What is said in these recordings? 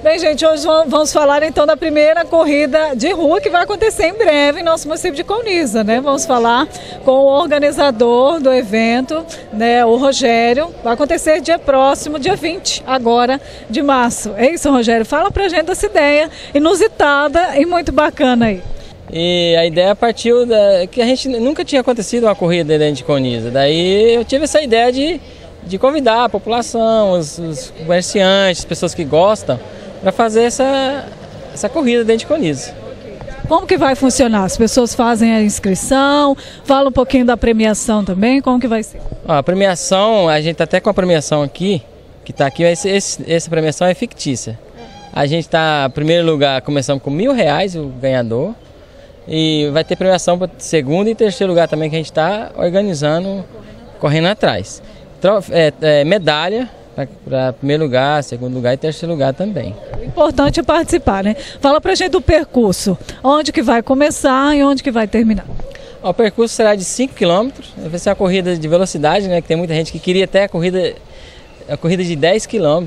Bem, gente, hoje vamos falar então da primeira corrida de rua que vai acontecer em breve em nosso município de Colniza, né? Vamos falar com o organizador do evento, né, o Rogério. Vai acontecer dia próximo, dia 20, agora de março. É isso, Rogério? Fala pra gente dessa ideia inusitada e muito bacana aí. E a ideia partiu que a gente nunca tinha acontecido uma corrida dentro de Colniza. Daí eu tive essa ideia de convidar a população, os comerciantes, as pessoas que gostam, para fazer essa corrida dentro de Colniza. Como que vai funcionar? As pessoas fazem a inscrição, fala um pouquinho da premiação também, como que vai ser? A premiação, a gente está até com a premiação aqui, que está aqui, essa premiação é fictícia. A gente está, em primeiro lugar, começamos com R$1.000 o ganhador, e vai ter premiação para segundo e terceiro lugar também, que a gente está organizando, correndo atrás. Medalha para primeiro lugar, segundo lugar e terceiro lugar também. O importante é participar, né? Fala pra gente do percurso, onde que vai começar e onde que vai terminar. O percurso será de 5 km, vai ser uma corrida de velocidade, né? Que tem muita gente que queria até a corrida de 10 km.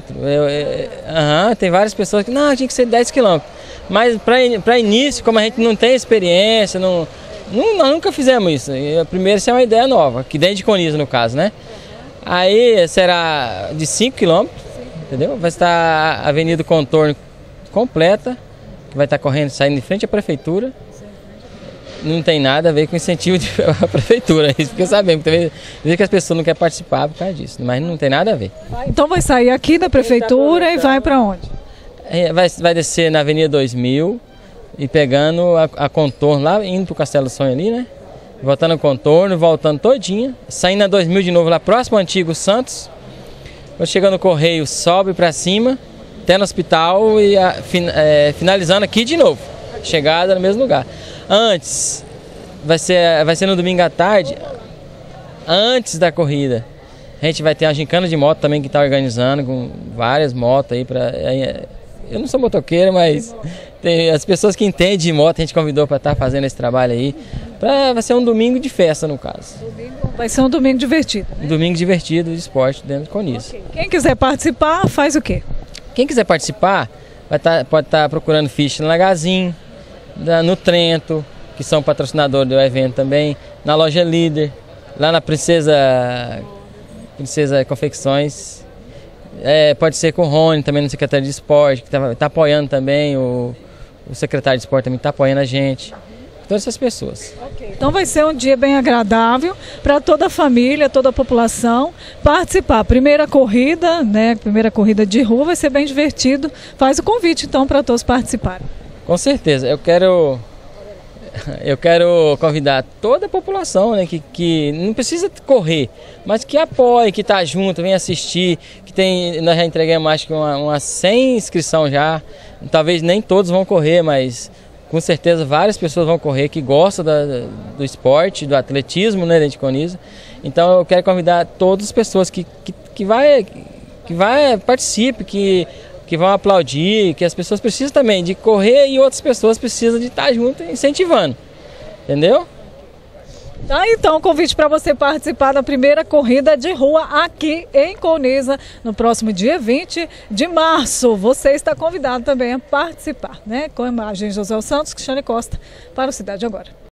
Tem várias pessoas que não, tinha que ser 10 km. Mas para início, como a gente não tem experiência, nós nunca fizemos isso. Primeiro, isso é uma ideia nova, que dentro de Colniza no caso, né? Aí será de 5 km, entendeu? Vai estar a Avenida Contorno completa, que vai estar correndo, saindo de frente à prefeitura. Não tem nada a ver com incentivo da prefeitura, isso porque sabemos. Tem vezes que as pessoas não querem participar por causa disso, mas não tem nada a ver. Então vai sair aqui da prefeitura e vai para onde? Vai descer na Avenida 2000 e pegando a Contorno lá, indo para o Castelo do Sonho ali, né? Voltando ao Contorno, voltando todinha, saindo na 2000 de novo lá próximo ao Antigo Santos. Quando chega no Correio, sobe para cima, até no hospital e finalizando aqui de novo. Chegada no mesmo lugar. Antes, vai ser no domingo à tarde, antes da corrida. A gente vai ter uma gincana de moto também que está organizando, com várias motos aí para. Eu não sou motoqueiro, mas tem as pessoas que entendem de moto, a gente convidou para estar fazendo esse trabalho aí. Vai ser um domingo de festa, no caso. Vai ser um domingo divertido, né? Um domingo divertido de esporte dentro de Colniza. Okay. Quem quiser participar, faz o quê? Quem quiser participar, pode estar procurando ficha no Lagazin, no Trento, que são patrocinadores do evento também, na loja Líder, lá na Princesa Confecções. Pode ser com o Rony, também no Secretário de Esporte, que está apoiando também, o Secretário de Esporte também está apoiando a gente. Todas essas pessoas. Okay. Então vai ser um dia bem agradável para toda a família, toda a população participar. Primeira corrida, né? Primeira corrida de rua, vai ser bem divertido. Faz o convite então para todos participarem. Com certeza. Eu quero convidar toda a população, né, que não precisa correr, mas que apoie, que está junto, vem assistir, nós já entregamos acho que umas 100 inscrições já. Talvez nem todos vão correr, mas com certeza várias pessoas vão correr que gostam do esporte, do atletismo, né, dentro de Colniza. Então eu quero convidar todas as pessoas que participem, que vão aplaudir, que as pessoas precisam também de correr e outras pessoas precisam de estar junto incentivando, entendeu? Tá, então, convite para você participar da primeira corrida de rua aqui em Colniza, no próximo dia 20 de março. Você está convidado também a participar, né? Com a imagem de José Santos, Cristiane Costa, para o Cidade Agora.